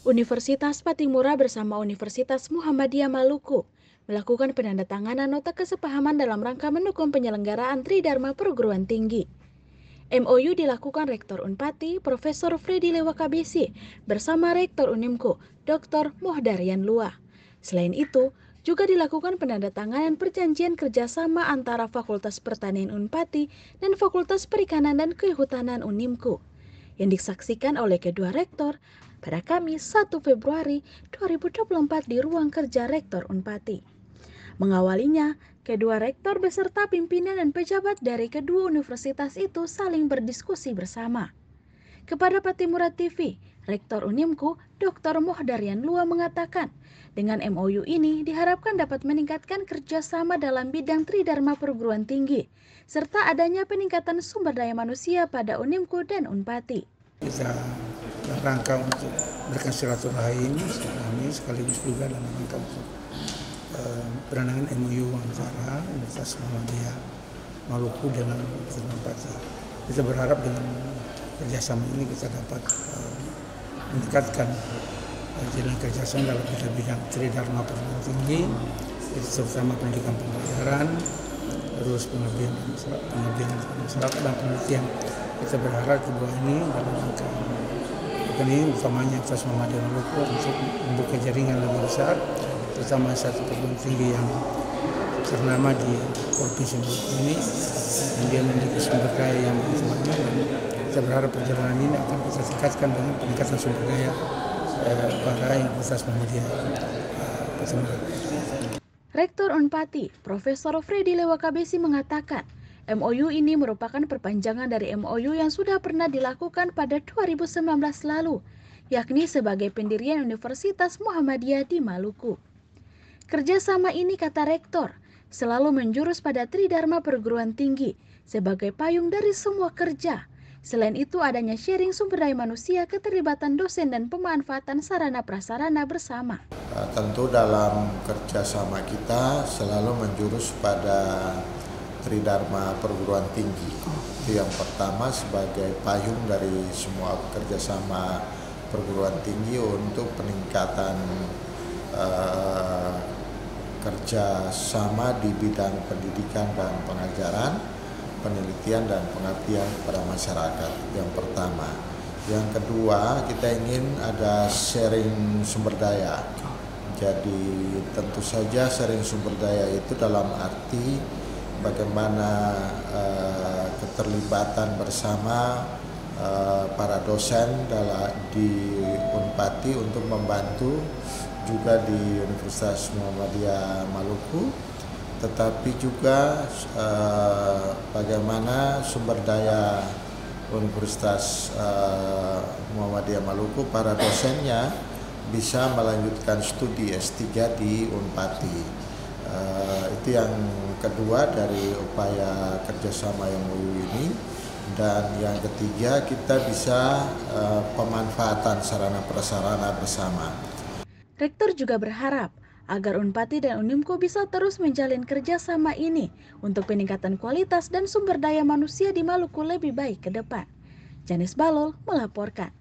Universitas Patimura bersama Universitas Muhammadiyah Maluku melakukan penandatanganan nota kesepahaman dalam rangka mendukung penyelenggaraan Tridharma Perguruan Tinggi. MOU dilakukan Rektor Unpati Profesor Freddy Lewakabisi bersama Rektor Unimku Dr. Mohdarian Lua. Selain itu, juga dilakukan penandatanganan perjanjian kerjasama antara Fakultas Pertanian Unpati dan Fakultas Perikanan dan Kehutanan Unimku yang disaksikan oleh kedua rektor pada Kamis 1 Februari 2024 di ruang kerja Rektor Unpati. Mengawalinya, kedua rektor beserta pimpinan dan pejabat dari kedua universitas itu saling berdiskusi bersama. Kepada Patimura TV, Rektor Unimku Dr. Mohdarian Lua mengatakan, dengan MOU ini diharapkan dapat meningkatkan kerjasama dalam bidang Tridharma Perguruan Tinggi, serta adanya peningkatan sumber daya manusia pada Unimku dan Unpati. Kita rangka untuk berikan silaturahim sekaligus juga dalam rangka untuk penandatanganan MOU antara Universitas Muhammadiyah Maluku dengan Universitas Unpati. Kita berharap dengan kerjasama ini kita dapat meningkatkan jalan kerjasama dalam bidang Tridharma Perguruan Tinggi, terutama pendidikan pembelajaran, terus pengabdian masyarakat dan penelitian. Kita berharap kedua ini dalam rangka ini utamanya Universitas Muhammadiyah Maluku untuk membuka jaringan lebih besar, terutama satu perguruan tinggi yang ternama di provinsi Maluku ini, dan dia memiliki sumber daya yang banyak, dan kita berharap perjalanan ini akan kita tingkatkan dengan peningkatan sumber daya pada Universitas Muhammadiyah Patimura. Rektor Unpati, Profesor Freddy Lewakabisi mengatakan, MOU ini merupakan perpanjangan dari MOU yang sudah pernah dilakukan pada 2019 lalu, yakni sebagai pendirian Universitas Muhammadiyah di Maluku. Kerjasama ini, kata Rektor, selalu menjurus pada Tridharma Perguruan Tinggi sebagai payung dari semua kerja. Selain itu, adanya sharing sumber daya manusia, keterlibatan dosen, dan pemanfaatan sarana prasarana bersama. Tentu dalam kerjasama kita selalu menjurus pada Tridharma Perguruan Tinggi. Itu yang pertama sebagai payung dari semua kerjasama perguruan tinggi untuk peningkatan kerjasama di bidang pendidikan dan pengajaran, penelitian dan pengabdian kepada masyarakat. Yang pertama. Yang kedua, kita ingin ada sharing sumber daya. Jadi tentu saja sharing sumber daya itu dalam arti bagaimana keterlibatan bersama para dosen di Unpati untuk membantu juga di Universitas Muhammadiyah Maluku, tetapi juga bagaimana sumber daya Universitas Muhammadiyah Maluku, para dosennya bisa melanjutkan studi S3 di Unpati. Itu yang kedua dari upaya kerjasama MOU ini. Dan yang ketiga, kita bisa pemanfaatan sarana prasarana bersama. Rektor juga berharap agar Unpati dan Unimku bisa terus menjalin kerjasama ini untuk peningkatan kualitas dan sumber daya manusia di Maluku lebih baik ke depan. Janice Balol melaporkan.